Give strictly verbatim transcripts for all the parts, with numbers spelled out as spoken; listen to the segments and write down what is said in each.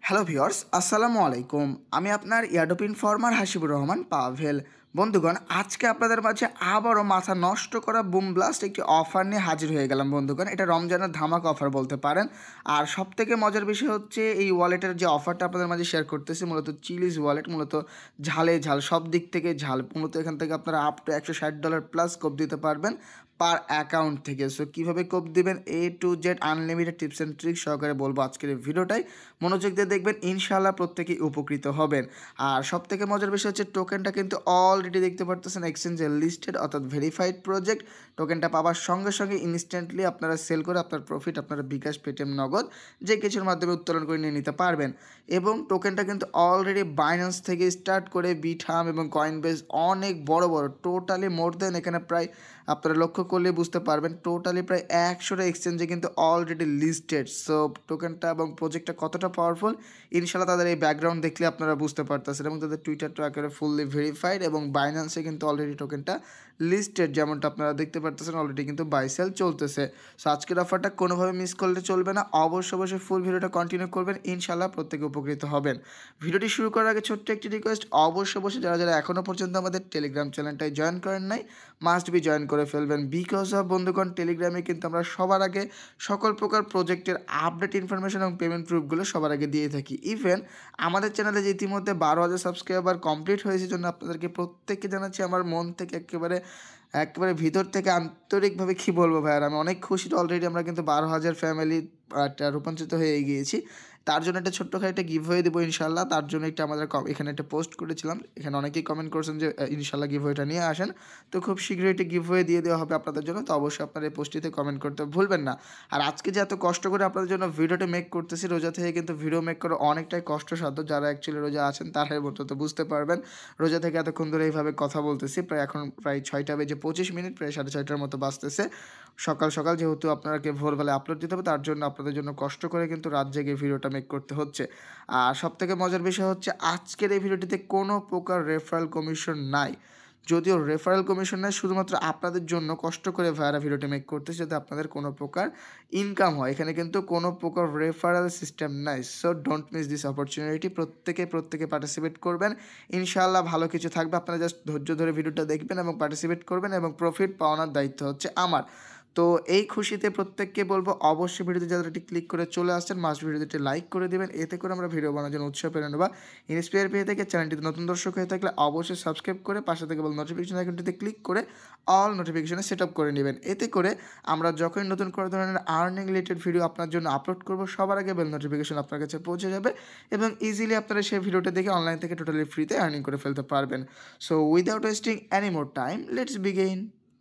Hello viewers, আসসালামু আলাইকুম। আমি আপনার এয়ারড্রপ ইনফর্মার হাসিবুর রহমান পাভেল। বন্ধুগণ, আজকে আপনাদের মাঝে আবারও মাথা নষ্ট করা বুম ব্লাস্ট একটি অফার নিয়ে হাজির হয়ে গেলাম বন্ধুগণ। এটা রমজানের ধামাকা অফার বলতে পারেন। আর সবথেকে মজার বিষয় হচ্ছে এই ওয়ালেটের যে অফারটা আপনাদের মাঝে শেয়ার করতেছি, মূলত চিলিজ ওয়ালেট, মূলত ঝালে ঝাল, সব দিক থেকে ঝাল। মূলত এখান থেকে আপনারা আপ টু একশো ষাট ডলার প্লাস কোপ দিতে পারবেন পার অ্যাকাউন্ট থেকে। সো কীভাবে কোপ দিবেন, A to Z unlimited tips and tricks সহকারে বলবো আজকের এই ভিডিওটাই। মনোযোগ দিয়ে দেখবেন, ইনশাআল্লাহ প্রত্যেকেই উপকৃত হবেন। আর সব থেকে মজার বিষয় হচ্ছে টোকেনটা কিন্তু অলরেডি দেখতে পারতেছেন এক্সচেঞ্জে লিস্টেড, অর্থাৎ ভেরিফাইড প্রজেক্ট। টোকেনটা পাওয়ার সঙ্গে সঙ্গে ইনস্ট্যান্টলি আপনারা সেল করে আপনার প্রফিট আপনারা বিকাশ, পেটিএম, নগদ যে কিছুর মাধ্যমে উত্তোলন করে নিয়ে নিতে পারবেন। এবং টোকেনটা কিন্তু অলরেডি বাইন্যান্স থেকে স্টার্ট করে বিঠাম এবং কয়েনবেস অনেক বড় বড় টোটালি মোর দেন, এখানে প্রায় আপনারা লক্ষ্য করলে বুঝতে পারবেন টোটালি প্রায় একশোটা এক্সচেঞ্জে কিন্তু অলরেডি লিস্টেড। সো টোকেনটা এবং প্রজেক্টটা কতটা পাওয়ারফুল ইনশাআল্লাহ তাদের এই ব্যাকগ্রাউন্ড দেখলে আপনারা বুঝতে পারতেছেন। এবং তাদের টুইটারটা একেবারে ফুললি ভেরিফাইড এবং বাইন্যান্সে কিন্তু অলরেডি টোকেনটা লিস্টেড, যেমনটা আপনারা দেখতে পারতেছেন অলরেডি কিন্তু বাই সেল চলতেছে। সো আজকের অফারটা কোনোভাবে মিস করলে চলবে না, অবশ্যই অবশ্যই ফুল ভিডিওটা কন্টিনিউ করবেন, ইনশাআল্লাহ প্রত্যেকে উপকৃত হবেন। ভিডিওটি শুরু করার আগে ছোট্ট একটি রিকোয়েস্ট, অবশ্যই অবশ্যই যারা যারা এখনও পর্যন্ত আমাদের টেলিগ্রাম চ্যানেলটায় জয়েন করেন নাই, মাস্ট বি জয়েন করে ফেলবেন। বিকজ অফ বন্ধুগণ, টেলিগ্রামে কিন্তু আমরা সবার আগে সকল প্রকার প্রজেক্টের আপডেট ইনফরমেশন এবং পেমেন্ট প্রুফগুলো সবার আগে দিয়ে থাকি। ইভেন আমাদের চ্যানেলে যে ইতিমধ্যে বারো হাজার সাবস্ক্রাইবার কমপ্লিট হয়েছে জন্য আপনাদেরকে প্রত্যেককে জানাচ্ছি আমার মন থেকে একেবারে একেবারে ভিতর থেকে আন্তরিকভাবে কী বলবো ভাইয়ার, আমি অনেক খুশি। অলরেডি আমরা কিন্তু বারো হাজার ফ্যামিলি রূপান্তরিত হয়ে গিয়েছি। তার জন্য একটা ছোট্টখাটো একটা গিভ হয়ে দেবো ইনশাল্লাহ। তার জন্য একটা আমাদের এখানে একটা পোস্ট করেছিলাম, এখানে অনেকেই কমেন্ট করেছেন যে ইনশাল্লাহ গিভ হয়েটা নিয়ে আসেন। তো খুব শীঘ্রই একটা গিভ হয়ে দিয়ে দেওয়া হবে আপনাদের জন্য। তো অবশ্যই আপনারা এই পোস্টটিতে কমেন্ট করতে ভুলবেন না। আর আজকে যে এত কষ্ট করে আপনাদের জন্য ভিডিওটা মেক করতেছি, রোজা থেকে কিন্তু ভিডিও মেক করা অনেকটাই কষ্টসাধ্য। যারা অ্যাকচুয়ালি রোজা আছেন তারাই মতো তো বুঝতে পারবেন। রোজা থেকে এতক্ষণ ধরে এইভাবে কথা বলতেছি, প্রায় এখন প্রায় ছয়টা বেজে পঁচিশ মিনিট, প্রায় সাড়ে ছয়টার মতো বাজতেছে সকাল সকাল। যেহেতু আপনাকে ভোরবেলায় আপলোড দিতে হবে, তার জন্য আপনাদের জন্য কষ্ট করে কিন্তু রাত জেগে ভিডিওটা মেক করতে হচ্ছে। আর সবথেকে মজার বিষয় হচ্ছে আজকের এই ভিডিওটিতে কোনো প্রকার রেফারেল কমিশন নাই। যদিও রেফারেল কমিশন নাই, শুধুমাত্র আপনাদের জন্য কষ্ট করে ভাইয়ারা ভিডিওটি মেক করতেছে যাতে আপনাদের কোনো প্রকার ইনকাম হয়। এখানে কিন্তু কোনো প্রকার রেফারেল সিস্টেম নাই। So don't miss this opportunity. প্রত্যেকে প্রত্যেকে পার্টিসিপেট করবেন, ইনশাআল্লাহ ভালো কিছু থাকবে। আপনারা জাস্ট ধৈর্য ধরে ভিডিওটা দেখবেন এবং পার্টিসিপেট করবেন, এবং প্রফিট পাওয়ানোর দায়িত্ব হচ্ছে আমার। তো এই খুশিতে প্রত্যেককে বলবো অবশ্যই ভিডিওতে যারা এটি ক্লিক করে চলে আসছেন মাস্ট ভিডিওতে লাইক করে দেবেন। এতে করে আমরা ভিডিও বানানোর জন্য উৎসাহ পেয়ে নেবা। ইন্সপায়ার পেয়ে থেকে চ্যানেলটিতে নতুন দর্শক হয়ে থাকলে অবশ্যই সাবস্ক্রাইব করে পাশে থেকে বল নোটিফিকেশন আইকনটিতে ক্লিক করে অল নোটিফিকেশনে সেট আপ করে নেবেন। এতে করে আমরা যখনই নতুন কোনো ধরনের আর্নিং রিলেটেড ভিডিও আপনার জন্য আপলোড করবো, সবার আগে বেল নোটিফিকেশন আপনার কাছে পৌঁছে যাবে এবং ইজিলি আপনারা সেই ভিডিওটা দেখে অনলাইন থেকে টোটালি ফ্রিতে আর্নিং করে ফেলতে পারবেন। So without wasting any more time, let's begin.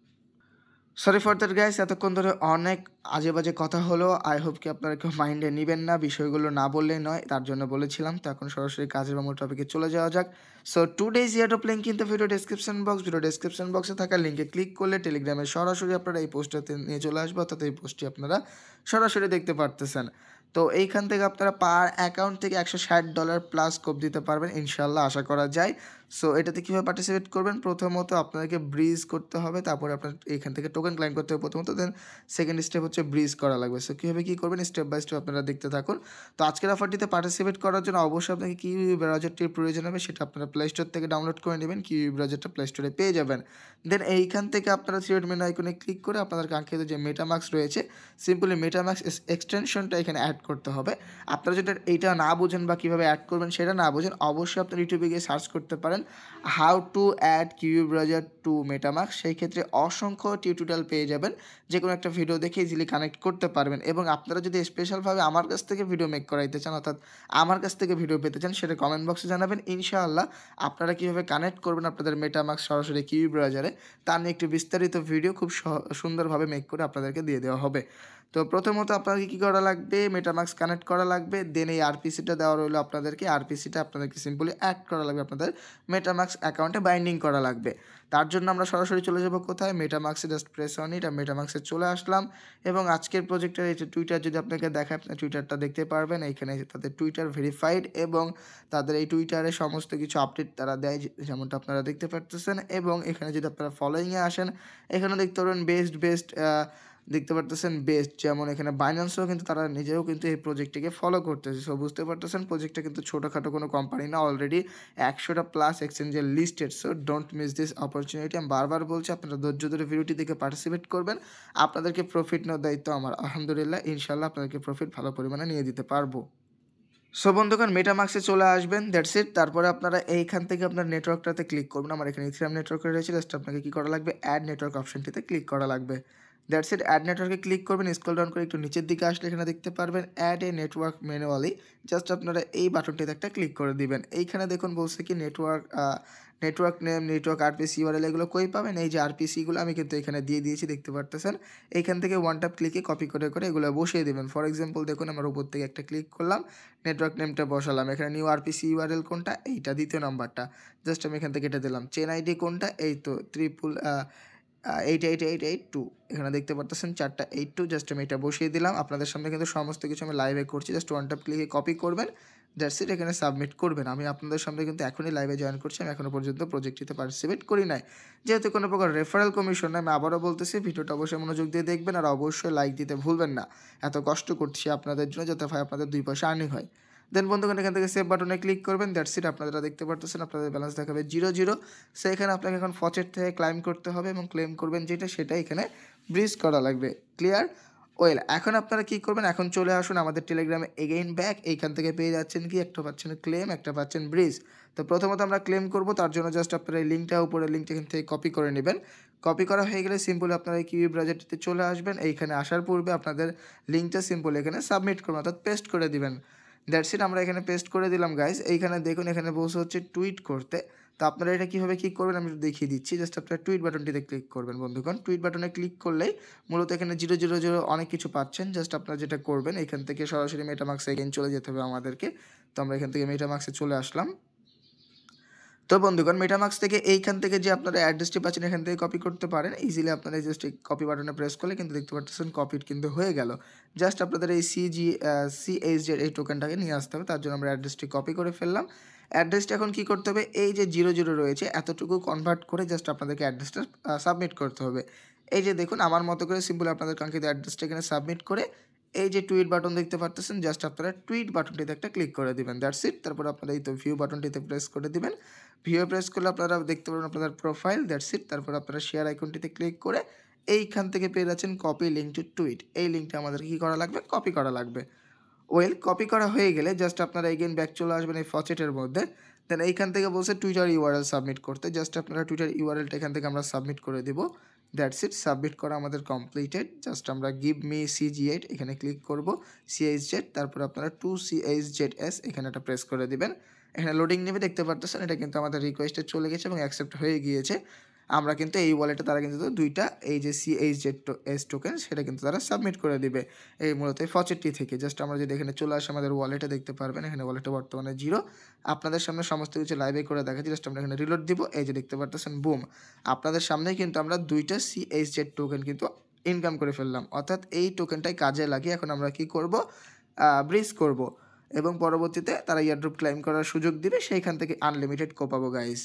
Sorry for that guys, এতক্ষণ ধরে অনেক আজে বাজে কথা হলো। আই হোপ কি আপনারা কেউ মাইন্ডে নেবেন না, বিষয়গুলো না বললেই নয়, তার জন্য বলেছিলাম। তো এখন সরাসরি কাজের বা মূল টপিকে চলে যাওয়া যাক। So two days airdrop link কিন্তু video description box video description বক্সে থাকা লিঙ্কে ক্লিক করলে টেলিগ্রামে সরাসরি আপনারা এই পোস্টটাতে নিয়ে চলে আসবে, অর্থাৎ এই পোস্টটি আপনারা সরাসরি দেখতে পারতেছেন। তো এইখান থেকে আপনারা পার অ্যাকাউন্ট থেকে একশো ষাট ডলার প্লাস কোপ দিতে পারবেন ইনশাল্লাহ, আশা করা যায়। সো এটাতে কীভাবে পার্টিসিপেট করবেন, প্রথমত আপনাদেরকে ব্রিজ করতে হবে, তারপরে আপনার এখান থেকে টোকেন ক্লাইম করতে হবে প্রথমত, দেন সেকেন্ড স্টেপ হচ্ছে ব্রিজ করা লাগবে। সো কীভাবে কী করবেন স্টেপ বাই স্টেপ আপনারা দেখতে থাকুন। তো আজকের অফারটিতে পার্টিসিপেট করার জন্য অবশ্যই আপনাকে কিউই ব্রাউজারটির প্রয়োজন হবে, সেটা আপনারা প্লে স্টোর থেকে ডাউনলোড করে নেবেন। কিউই ব্রাউজারটা প্লে স্টোরে পেয়ে যাবেন। দেন এইখান থেকে আপনারা থ্রিড মেনু আইকনে ক্লিক করে আপনাদের কাঙ্ক্ষিত যে মেটামাক্স রয়েছে, সিম্পলি মেটামাক্স এক্সটেনশনটা এখানে অ্যাড করতে হবে। আপনারা যদি এইটা না বুঝেন বা কীভাবে অ্যাড করবেন সেটা না বুঝেন, অবশ্যই আপনার ইউটিউবে গিয়ে সার্চ করতে পারেন how to add Kiwi browser to MetaMask. সেই ক্ষেত্রে অসংখ্য টিউটোরিয়াল পেয়ে যাবেন, যে কোনো একটা ভিডিও দেখে ইজিলি কানেক্ট করতে পারবেন। এবং আপনারা যদি স্পেশালভাবে আমার কাছ থেকে ভিডিও মেক করাইতে চান, অর্থাৎ আমার কাছ থেকে ভিডিও পেতে চান, সেটা কমেন্ট বক্সে জানাবেন। ইনশাআল্লাহ আপনারা কীভাবে কানেক্ট করবেন আপনাদের মেটামাক্স সরাসরি কিউই ব্রাউজারে, তা নিয়ে একটি বিস্তারিত ভিডিও খুব সুন্দরভাবে মেক করে আপনাদেরকে দিয়ে দেওয়া হবে। তো প্রথমত আপনাকে কী করা লাগবে, মেটামাক্স কানেক্ট করা লাগবে। দেন এই আরপিসিটা দেওয়া রইলো আপনাদেরকে, আরপিসিটা আপনাদেরকে সিম্পলি অ্যাড করা লাগবে, আপনাদের মেটামাক্স অ্যাকাউন্টে বাইন্ডিং করা লাগবে। তার জন্য আমরা সরাসরি চলে যাব কোথায়, মেটামাক্সে জাস্ট প্রেস অন ইট। আর মেটামাক্সে চলে আসলাম এবং আজকের প্রজেক্টের এই যে টুইটার যদি আপনাকে দেখায়, আপনি টুইটারটা দেখতে পারবেন। এইখানে তাদের টুইটার ভেরিফাইড এবং তাদের এই টুইটারে সমস্ত কিছু আপডেট তারা দেয়, যেমনটা আপনারা দেখতে পারতেছেন। এবং এখানে যদি আপনারা ফলোয়িংয়ে আসেন, এখানে দেখতে পারবেন বেস্ট বেস্ট দেখতে পারতেছেন বেস্ট, যেমন এখানে বাইন্যান্সও কিন্তু তারা নিজেও কিন্তু এই প্রজেক্টটিকে ফলো করতেছে। সো বুঝতে পারতেছেন প্রজেক্টটা কিন্তু ছোটোখাটো কোনো কোম্পানি না, অলরেডি একশোটা প্লাস এক্সচেঞ্জের listed. So don't miss this opportunity. আমি বারবার বলছি আপনারা ধৈর্য ধরে ভিডিওটি দেখে পার্টিসিপেট করবেন, আপনাদেরকে প্রফিট নেওয়ার দায়িত্ব আমার। আলহামদুলিল্লাহ ইনশাল্লাহ আপনাদেরকে প্রফিট ভালো পরিমাণে নিয়ে দিতে পারবো। সো বন্ধুগণ মেটামাক্সে চলে আসবেন, দ্যাটস ইট। তারপরে আপনারা এইখান থেকে আপনার নেটওয়ার্কটাতে ক্লিক করবেন। আমার এখানে ইথিরিয়াম নেটওয়ার্ক রয়েছে, জাস্ট আপনাকে কী করা লাগবে, অ্যাড নেটওয়ার্ক অপশনটিতে ক্লিক করা লাগবে। দ্যাটস ইট, অ্যাড নেটওয়ার্কে ক্লিক করবেন। স্ক্রল ডাউন করে একটু নিচের দিকে আসলে এখানে দেখতে পারবেন add a network manually, just আপনারা এই বাটনটিতে একটা ক্লিক করে দিবেন। এইখানে দেখুন বলছে কি network network name, network RPC URL এগুলো কই পাবেন, এই যে আরপিসিগুলো আমি কিন্তু এখানে দিয়ে দিয়েছি দেখতে পারতেছেন। এইখান থেকে ওয়ান ট্যাপ ক্লিকে কপি করে করে এগুলো বসিয়ে দেবেন। ফর এক্সাম্পল দেখুন আমার উপর থেকে একটা ক্লিক করলাম, নেটওয়ার্ক নেমটা বসালাম, এখানে নিউ আরপিসি ইউআরএল কোনটা, এইটা দ্বিতীয় নাম্বারটা, জাস্ট আমি এখান থেকে এটা দিলাম। চেন আইডি কোনটা, এই তো triple eight eight eight eight two, এখানে দেখতে পারতেছেন চারটা এইট টু, জাস্ট আমি এটা বসিয়ে দিলাম। আপনাদের সামনে কিন্তু সমস্ত কিছু আমি লাইভে করছি, জাস্ট ওয়ান ট্যাপ ক্লিকে কপি করবেন, দ্যাটস ইট, এখানে সাবমিট করবেন। আমি আপনাদের সামনে কিন্তু এখনই লাইভে জয়েন করছি, আমি এখনও পর্যন্ত প্রজেক্টটিতে পার্টিসিপেট করি নাই, যেহেতু কোনো প্রকার রেফারেল কমিশন না। আমি আবারও বলতেছি ভিডিওটা অবশ্যই মনোযোগ দিয়ে দেখবেন, আর অবশ্যই লাইক দিতে ভুলবেন না। এত কষ্ট করছি আপনাদের জন্য, যাতে ভাই আপনাদের দুই পয়সা আর্নিং হয়। দেন বন্ধুগণ এখান থেকে সেভ বাটনে ক্লিক করবেন, দ্যাটস ইট। আপনারা দেখতে পারতেছেন আপনাদের ব্যালেন্স দেখাবে জিরো জিরো। সো এখানে আপনাকে এখন ফচেট থেকে ক্লাইম করতে হবে এবং ক্লেম করবেন যেটা, সেটা এখানে ব্রিজ করা লাগবে। ক্লিয়ার? ওয়েল, এখন আপনারা কী করবেন, এখন চলে আসুন আমাদের টেলিগ্রামে এগেইন ব্যাক। এইখান থেকে পেয়ে যাচ্ছেন কি, একটা পাচ্ছেন ক্লেম, একটা পাচ্ছেন ব্রিজ। তো প্রথমত আমরা ক্লেম করব, তার জন্য জাস্ট আপনারা এই লিঙ্কটা উপরে লিঙ্কটা এখান থেকে কপি করে নেবেন। কপি করা হয়ে গেলে সিম্পলি আপনারা এই কিউই ব্রাউজারটিতে চলে আসবেন। এইখানে আসার পূর্বে আপনাদের লিঙ্কটা সিম্পল এখানে সাবমিট করবেন, অর্থাৎ পেস্ট করে দিবেন। দ্যাটস ইট, আমরা এখানে পেস্ট করে দিলাম গাইস। এইখানে দেখুন এখানে বসে হচ্ছে টুইট করতে। তো আপনারা এটা কীভাবে কী করবেন আমি একটু দেখিয়ে দিচ্ছি। জাস্ট আপনারা টুইট বাটনটিতে ক্লিক করবেন বন্ধুগণ। টুইট বাটনে ক্লিক করলেই মূলত এখানে জিরো জিরো জিরো অনেক কিছু পাচ্ছেন। জাস্ট আপনারা যেটা করবেন এখান থেকে সরাসরি মেটামাক্সে এগেইন চলে যেতে হবে আমাদেরকে। তো আমরা এখান থেকে মেটামাক্সে চলে আসলাম। তো বন্ধুগণ মেটামাক্স থেকে এইখান থেকে যে আপনারা অ্যাড্রেসটি পাচ্ছেন এখান থেকে কপি করতে পারেন ইজিলি। আপনারা জাস্ট এই কপি বাটনে প্রেস করলে কিন্তু দেখতে পাচ্ছেন কপিট কিন্তু হয়ে গেল। জাস্ট আপনাদের এই সিজি সিএইচজেড এই টোকেনটাকে নিয়ে আসতে হবে, তার জন্য আমরা অ্যাড্রেসটি কপি করে ফেললাম। অ্যাড্রেসটা এখন কী করতে হবে, এই যে জিরো জিরো রয়েছে এতটুকু কনভার্ট করে জাস্ট আপনাদেরকে অ্যাড্রেসটা সাবমিট করতে হবে। এই যে দেখুন আমার মতো করে সিম্পল আপনাদের কাঙ্ক্ষিত অ্যাড্রেসটা এখানে সাবমিট করে এই যে টুইট বাটন দেখতে পাচ্ছেন, জাস্ট আপনারা টুইট বাটনটিতে একটা ক্লিক করে দিবেন, দ্যাটস ইট। তারপর আপনারা এই তো ভিউ বাটনটিতে প্রেস করে দিবেন। ভিউ প্রেস করলে আপনারা দেখতে পাবেন আপনাদের প্রোফাইল, দ্যাটস ইট। তারপর আপনারা শেয়ার আইকনটিতে ক্লিক করে এইখান থেকে পেয়ে যাচ্ছেন কপি লিঙ্ক টু টুইট। এই লিঙ্কটা আমাদের কী করা লাগবে, কপি করা লাগবে। ওয়েল, কপি করা হয়ে গেলে জাস্ট আপনারা এগেইন ব্যাক চলে আসবেন এই ফচেটের মধ্যে। দেন এইখান থেকে বলছে টুইটার ইউআরএল সাবমিট করতে, জাস্ট আপনারা টুইটার ইউআরএলটা এখান থেকে আমরা সাবমিট করে দেব, দ্যাটস ইট। সাবমিট করা আমাদের কমপ্লিটেড। জাস্ট আমরা গিভ মি সিজি এইট এখানে ক্লিক করব, সিএইচ জেড, তারপর আপনারা টু সিএইচ জেড এস এখানে একটা প্রেস করে দেবেন। এখানে লোডিং নেবে দেখতে পারতেছেন, এটা কিন্তু আমাদের রিকোয়েস্টে চলে গেছে এবং অ্যাকসেপ্ট হয়ে গিয়েছে। আমরা কিন্তু এই ওয়ালেটে তারা কিন্তু দুইটা এই যে সিএইচ জেড এস টোকেন সেটা কিন্তু তারা সাবমিট করে দিবে এই মূলত এই ফচেটটি থেকে। জাস্ট আমরা যদি এখানে চলে আসি আমাদের ওয়ালেটে দেখতে পারবেন এখানে ওয়ালেটে বর্তমানে জিরো। আপনাদের সামনে সমস্ত কিছু লাইভে করে দেখাচ্ছি, জাস্ট আমরা এখানে রিলোড দিব, এই যে দেখতে পারতেছেন বুম, আপনাদের সামনেই কিন্তু আমরা দুইটা সিএইচ জেড টোকেন কিন্তু ইনকাম করে ফেললাম। অর্থাৎ এই টোকেনটাই কাজে লাগিয়ে এখন আমরা কি করব, ব্রিজ করব এবং পরবর্তীতে তারা এয়ারড্রপ ক্লেম করার সুযোগ দিবে, সেইখান থেকে আনলিমিটেড কোপাবো গাইস।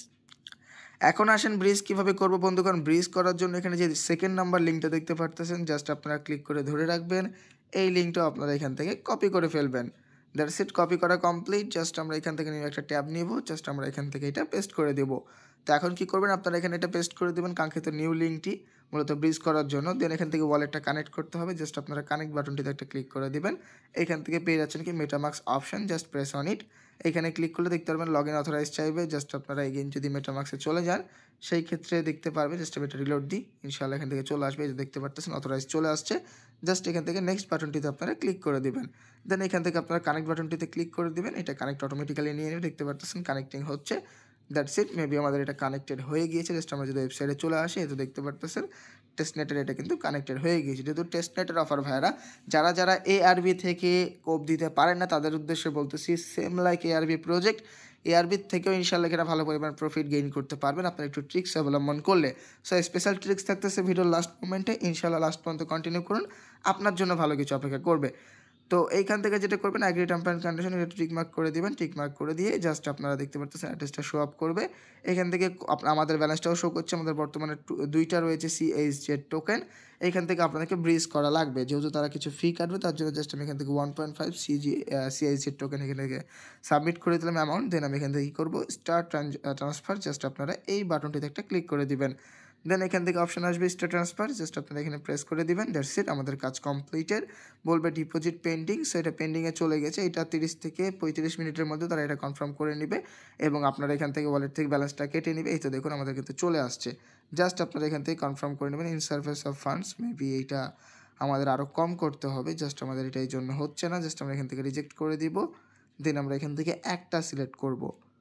এখন আসেন ব্রিজ কীভাবে করবো বন্ধুগণ। ব্রিজ করার জন্য এখানে যে সেকেন্ড নাম্বার লিঙ্কটা দেখতে পারতেছেন, জাস্ট আপনারা ক্লিক করে ধরে রাখবেন, এই লিঙ্কটাও আপনারা এখান থেকে কপি করে ফেলবেন, দ্যাটস ইট। কপি করা কমপ্লিট। জাস্ট আমরা এখান থেকে নিয়ে একটা ট্যাব নিব, জাস্ট আমরা এখান থেকে এটা পেস্ট করে দেব। তো এখন কী করবেন, আপনারা এখানে এটা পেস্ট করে দেবেন কাঙ্ক্ষিত নিউ লিঙ্কটি মূলত ব্রিজ করার জন্য। দেন এখান থেকে ওয়ালেটটা কানেক্ট করতে হবে, জাস্ট আপনারা কানেক্ট বাটনটিতে একটা ক্লিক করে দেবেন। এখান থেকে পেয়ে যাচ্ছেন কি MetaMask option, just press on it. এখানে ক্লিক করলে দেখতে পারবেন লগ ইন অথরাইজ চাইবে, জাস্ট আপনারা এগেইন যদি মেটামাক্সে চলে যান সেই ক্ষেত্রে দেখতে পারবেন, জাস্ট আমি এটা রিলোড দিই, ইনশাআল্লাহ এখান থেকে চলে আসবে, এই যে দেখতে পারতেছেন অথরাইজ চলে আসছে। জাস্ট এখান থেকে নেক্সট বাটনটিতে আপনারা ক্লিক করে দেবেন। দেন এখান থেকে আপনারা কানেক্ট বাটনটিতে ক্লিক করে দেবেন, এটা কানেক্ট অটোমেটিক্যালি নিয়ে নেবে, দেখতে পারতেছেন কানেক্টিং হচ্ছে, দ্যাটস ইট। মেবি আমাদের এটা কানেক্টেড হয়ে গিয়েছে। জাস্ট আমরা যদি ওয়েবসাইটে চলে আসি, এই তো দেখতে পারতেছেন টেস্টনেটের এটা কিন্তু কানেক্টেড হয়ে গিয়েছে। যেহেতু টেস্টনেটের অফার ভাইরা, যারা যারা এআরবি থেকে কোপ দিতে পারেন না তাদের উদ্দেশ্যে বলতেছি, same like ARB project, ARB থেকেও ইনশাআল্লাহ এখানে ভালো পরিমাণ প্রফিট গেইন করতে পারবেন আপনারা একটু ট্রিক্স অবলম্বন করলে। সো স্পেশাল ট্রিক্স থাকতেছে ভিডিওর লাস্ট মোমেন্টে, ইনশাআল্লাহ লাস্ট পর্যন্ত কন্টিনিউ করুন, আপনার জন্য ভালো কিছু অপেক্ষা করবে। তো এইখান থেকে যেটা করবেন অ্যাগ্রি টার্ম অ্যান্ড কন্ডিশন এটা টিক মার্ক করে দিবেন, টিক মার্ক করে দিয়ে জাস্ট আপনারা দেখতে পাচ্ছেন অ্যাড্রেসটা শো আপ করবে। এখান থেকে আমাদের ব্যালেন্সটাও শো করছে, আমাদের বর্তমানে দুইটা রয়েছে সিএইচজেড টোকেন। এইখান থেকে আপনাদেরকে ব্রিজ করা লাগবে, যেহেতু তারা কিছু ফি কাটবে তার জন্য জাস্ট আমি এখান থেকে one point five CG CHZ token এখান থেকে সাবমিট করে দিলাম অ্যামাউন্ট। দেন আমি এখান থেকে কী করবো, স্টার্ট ট্রান্সফার, জাস্ট আপনারা এই বাটনটিতে একটা ক্লিক করে দিবেন। দেন এখান থেকে অপশন আসবে স্টার ট্রান্সফার, জাস্ট আপনারা এখানে প্রেস করে দিবেন। দ্যাটস ইট, আমাদের কাজ কমপ্লিটেড। বলবে ডিপোজিট পেন্ডিং, সো এটা পেন্ডিংয়ে চলে গেছে। এটা তিরিশ থেকে পঁয়ত্রিশ মিনিটের মধ্যে তারা এটা কনফার্ম করে নেবে এবং আপনারা এখান থেকে ওয়ালেট থেকে ব্যালেন্সটা কেটে নেবে। এই তো দেখুন আমাদের কিন্তু চলে আসছে। জাস্ট আপনারা এখান থেকে কনফার্ম করে নেবেন in service of funds. Maybe এইটা আমাদের আরও কম করতে হবে, জাস্ট আমাদের এটা এই জন্য হচ্ছে না। জাস্ট আমরা এখান থেকে রিজেক্ট করে দিব। দেন আমরা এখান থেকে একটা সিলেক্ট করব।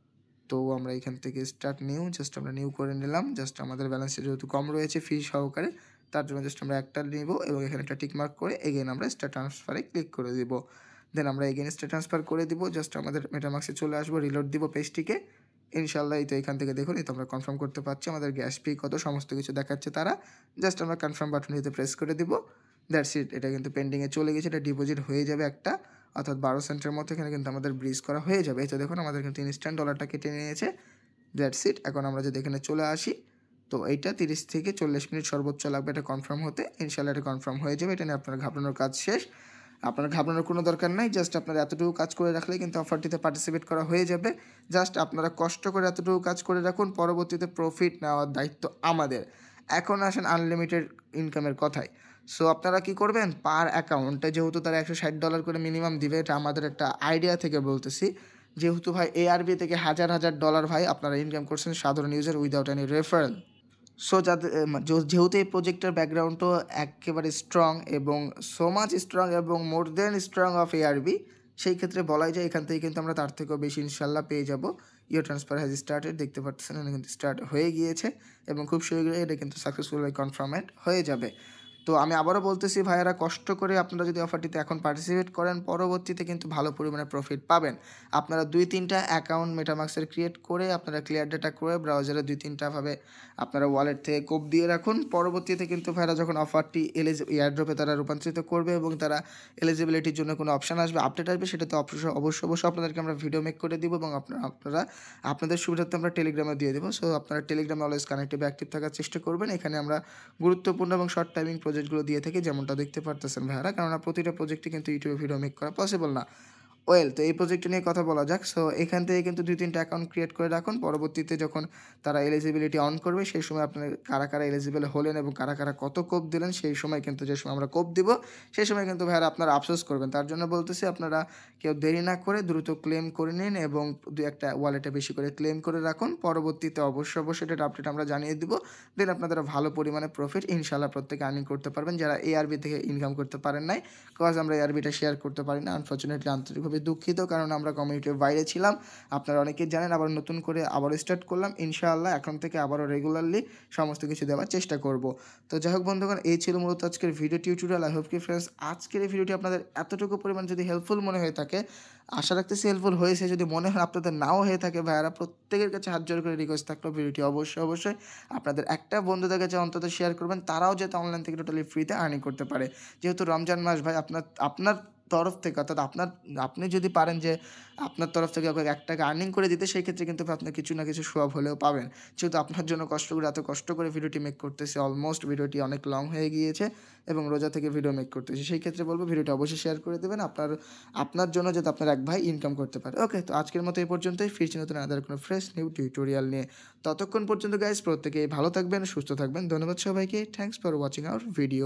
তো আমরা এখান থেকে স্টার্ট নিউ, জাস্ট আমরা নিউ করে নিলাম। জাস্ট আমাদের ব্যালেন্সে যেহেতু কম রয়েছে ফি সহকারে, তার জন্য জাস্ট আমরা একটা নিব এবং এখানে একটা টিক মার্ক করে এগেন আমরা স্টার ট্রান্সফারে ক্লিক করে দিব। দেন আমরা এগেন স্টার ট্রান্সফার করে দিব। জাস্ট আমাদের মেটামাক্সে চলে আসবো, রিলোড দিব পেজটিকে। ইনশাল্লাহ এই তো এখান থেকে দেখুন, এই তো আমরা কনফার্ম করতে পারছি আমাদের গ্যাস ফি কত সমস্ত কিছু দেখাচ্ছে তারা। জাস্ট আমরা কনফার্ম বাটনটিতে প্রেস করে দিব। দ্যাটস ইট, এটা কিন্তু পেন্ডিংয়ে চলে গেছে, এটা ডিপোজিট হয়ে যাবে একটা, অর্থাৎ বারো সেন্টের মতো এখানে কিন্তু আমাদের ব্রিজ করা হয়ে যাবে। এই তো দেখুন আমাদের কিন্তু ইনস্ট্যান্ট ডলারটা কেটে নিয়েছে। That's it. এখন আমরা যদি এখানে চলে আসি, তো এইটা তিরিশ থেকে চল্লিশ মিনিট সর্বোচ্চ লাগবে এটা কনফার্ম হতে। ইনশাল্লাহ এটা কনফার্ম হয়ে যাবে, এটা নিয়ে আপনার ঘাবড়ানোর কাজ শেষ। আপনার ঘাবড়ানোর কোনো দরকার নাই, জাস্ট আপনারা এতটুকু কাজ করে রাখলেই কিন্তু অফারটিতে পার্টিসিপেট করা হয়ে যাবে। জাস্ট আপনারা কষ্ট করে এতটুকু কাজ করে রাখুন, পরবর্তীতে প্রফিট নেওয়ার দায়িত্ব আমাদের। এখন আসেন আনলিমিটেড ইনকামের কথায়। সো আপনারা কি করবেন, পার অ্যাকাউন্টে যেহেতু তারা একশো ষাট ডলার করে মিনিমাম দিবে, এটা আমাদের একটা আইডিয়া থেকে বলতেছি। যেহেতু ভাই এআরবি থেকে হাজার হাজার ডলার ভাই আপনারা ইনকাম করছেন সাধারণ user without any referral. So যাদের যেহেতু এই প্রজেক্টের ব্যাকগ্রাউন্ডও একেবারে স্ট্রং এবং সো মাচ স্ট্রং এবং more than strong of ARB, সেই ক্ষেত্রে বলাই যায় এখান থেকে কিন্তু আমরা তার থেকেও বেশি ইনশাল্লাহ পেয়ে যাব। ইউর ট্রান্সফার হ্যাজ স্টার্টেড, দেখতে পাচ্ছেন এটা কিন্তু স্টার্ট হয়ে গিয়েছে এবং খুব শীঘ্রই এটা কিন্তু সাকসেসফুলি কনফার্মেড হয়ে যাবে। তো আমি আবারও বলতেছি ভাইয়ারা, কষ্ট করে আপনারা যদি অফারটিতে এখন পার্টিসিপেট করেন, পরবর্তীতে কিন্তু ভালো পরিমাণে প্রফিট পাবেন। আপনারা দুই তিনটা অ্যাকাউন্ট মেটামাক্সের ক্রিয়েট করে আপনারা ক্লিয়ার ডেটা করে ব্রাউজারে দুই তিনটাভাবে আপনারা ওয়ালেট থেকে কোপ দিয়ে রাখুন। পরবর্তীতে কিন্তু ভাইরা যখন অফারটি এলিজ এয়ারড্রপে তারা রূপান্তরিত করবে এবং তারা এলিজিবিলিটির জন্য কোনো অপশান আসবে, আপডেট আসবে, সেটাতে অবশ্যই অবশ্যই অবশ্যই আপনাদেরকে আমরা ভিডিও মেক করে দিব এবং আপনারা আপনারা আপনাদের সুবিধার্থে আমরা টেলিগ্রামে দিয়ে দেবো। সো আপনারা টেলিগ্রামে অলওয়েজ কানেক্টিভ অ্যাক্টিভ থাকার চেষ্টা করবেন। এখানে আমরা গুরুত্বপূর্ণ এবং শর্ট টাইমিং প্রজেক্টগুলো দিয়ে থাকি, যেমনটা দেখতে পারতেছেন ভাইয়ারা, কেননা প্রতিটা প্রজেক্টে কিন্তু ইউটিউবে ভিডিও মেক করা পসিবল না। ওয়েল, তো এই প্রজেক্ট নিয়ে কথা বলা যাক। সো এখান থেকে কিন্তু দুই তিনটা অ্যাকাউন্ট ক্রিয়েট করে রাখুন। পরবর্তীতে যখন তারা এলিজিবিলিটি অন করবে সেই সময় আপনার কারা কারা এলিজিবল হলেন এবং কারা কারা কত কোপ দিলেন, সেই সময় কিন্তু যে সময় আমরা কোপ দিব সেই সময় কিন্তু ভাইয়ারা আপনারা আফসোস করবেন। তার জন্য বলতেছি আপনারা কেউ দেরি না করে দ্রুত ক্লেম করে নিন এবং দু একটা ওয়ালেটে বেশি করে ক্লেম করে রাখুন। পরবর্তীতে অবশ্যই অবশ্যই এটা আপডেট আমরা জানিয়ে দিব। দেন আপনারা ভালো পরিমাণে প্রফিট ইনশাল্লাহ প্রত্যেকে আর্নিং করতে পারবেন, যারা এআরবি থেকে ইনকাম করতে পারেন নাই। কজ আমরা এআরবিটা শেয়ার করতে পারি না, আনফর্চুনেটলি আন্তরিকভাবে দুঃখিত, কারণ আমরা কমিউনিটির বাইরে ছিলাম। আপনারা অনেকেই জানেন, আবার নতুন করে আবারও স্টার্ট করলাম। ইনশাআল্লাহ এখন থেকে আবারও রেগুলারলি সমস্ত কিছু দেওয়ার চেষ্টা করব। তো যাই হোক বন্ধুগণ, এই ছিল মূলত আজকের ভিডিও টিউটোরিয়াল। আই হোপ কি ফ্রেন্ডস আজকের এই ভিডিওটি আপনাদের এতটুকু পরিমাণ যদি হেল্পফুল মনে হয়ে থাকে, আশা রাখতেছি হেল্পফুল হয়েছে। যদি মনে হয় আপনাদের নাও হয়ে থাকে ভাইয়ারা, প্রত্যেকের কাছে হাত জোর করে রিকোয়েস্ট থাকলো ভিডিওটি অবশ্যই অবশ্যই আপনাদের একটা বন্ধুদের কাছে অন্তত শেয়ার করবেন, তারাও যাতে অনলাইন থেকে টোটালি ফ্রিতে আর্নিং করতে পারে। যেহেতু রমজান মাস ভাই, আপনার আপনার তরফ থেকে, অর্থাৎ আপনার আপনি যদি পারেন যে আপনার তরফ থেকে আপনাকে এক টাকা আর্নিং করে দিতে, সেই ক্ষেত্রে কিন্তু আপনি কিছু না কিছু সোয়াব হলেও পাবেন। যেহেতু আপনার জন্য কষ্ট করে এত কষ্ট করে ভিডিওটি মেক করতেছে, অলমোস্ট ভিডিওটি অনেক লং হয়ে গিয়েছে এবং রোজা থেকে ভিডিও মেক করতেছি, সেই ক্ষেত্রে বলবো ভিডিওটি অবশ্যই শেয়ার করে দেবেন আপনার আপনার জন্য, যাতে আপনার এক ভাই ইনকাম করতে পারে। ওকে, তো আজকের মতো এই পর্যন্তই। ফিরছি নতুন আদার কোনো ফ্রেশ নিউ টিউটোরিয়াল নিয়ে। ততক্ষণ পর্যন্ত গাইজ প্রত্যেকেই ভালো থাকবেন, সুস্থ থাকবেন। ধন্যবাদ সবাইকে। Thanks for watching our video.